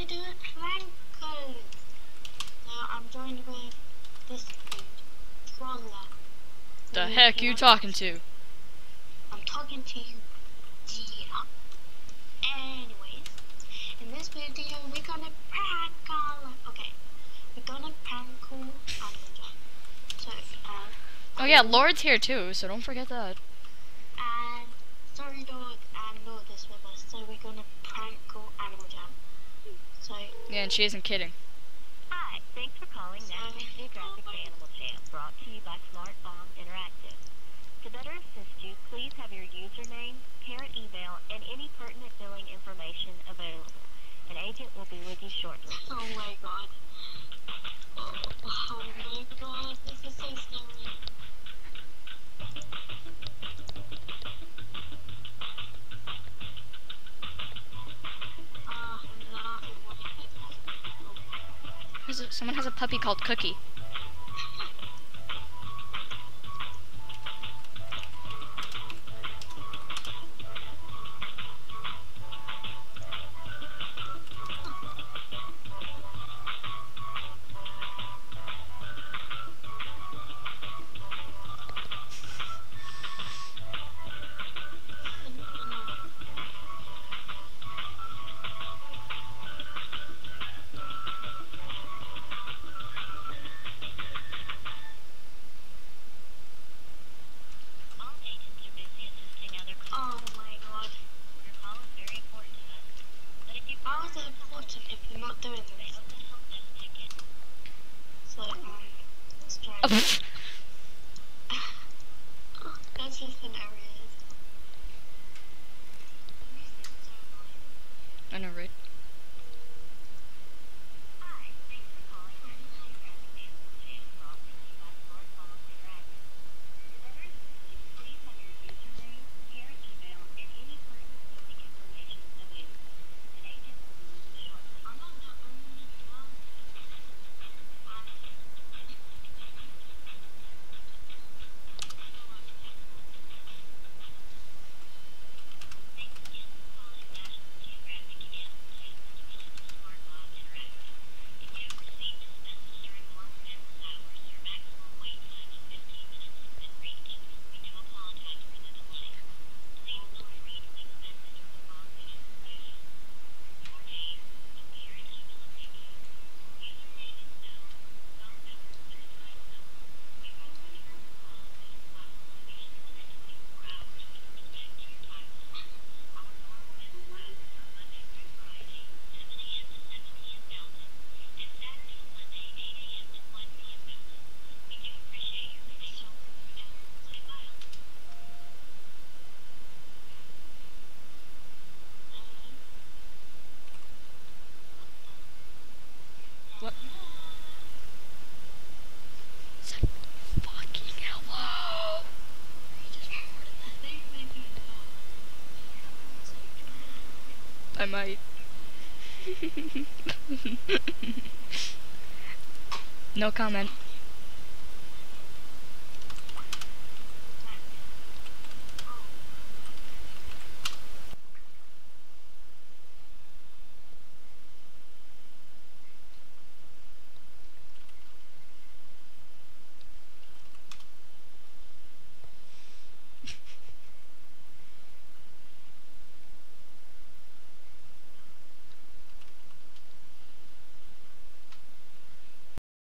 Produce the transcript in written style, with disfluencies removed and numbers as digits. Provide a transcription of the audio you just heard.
do prank calls. So I'm joined with this dude, Troller. The heck you talking to? I'm talking to you. Yeah. Anyways, in this video we're gonna prank call. Okay, we're gonna prank call Animal Jam. So, Oh yeah, Lord's here too, so don't forget that. and sorry Lord and Lord is with us, so we're gonna prank call Animal Jam. So Yeah, and she isn't kidding. Hi, thanks for calling National Geographic's Animal Jam, brought to you by Smart Bomb Interactive. To better assist you, please have your username, parent email, and any pertinent billing information available. An agent will be with you shortly. oh my god. Oh my god, this is so scary. Someone has a puppy called Cookie. All agents are busy assisting other callers. Oh my god. Your call is very important to us. But if you How is it important if you're not doing this? open a help desk ticket, So, let's try. Oh, pfft. That's just hilarious. I know, right? Hi, thanks for calling National Geographic Animal Jam, brought to you by Smart Bomb Interactive. To better assist you, please have your username, parent email, and any pertinent billing information available. An agent will be with you shortly. I'm not the only one. Thanks again for calling National Geographic Animal Jam, delivered to Smart Bomb Interactive. If you have received this message during normal business hours, your maximum wait time of 15 minutes has been reached. We do apologize for the delay. Please feel free to leave a message with the following information. Your name, a parent email if you use. Username is known. Phone number, certified number. We will return the call as soon as possible, usually within 24 hours with respect to your time limit. Our normal business hours are Monday through Friday, 7 a.m. to 7 p.m. Mountain, and Saturday and Sunday, 8 a.m. to 1 p.m. Mountain. We do appreciate your patience. Play file. What? Fucking hello. I might. No comment.